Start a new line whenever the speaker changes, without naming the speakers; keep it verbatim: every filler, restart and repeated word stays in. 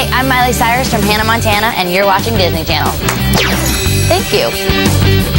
Hi, I'm Miley Cyrus from Hannah Montana, and you're watching Disney Channel. Thank you.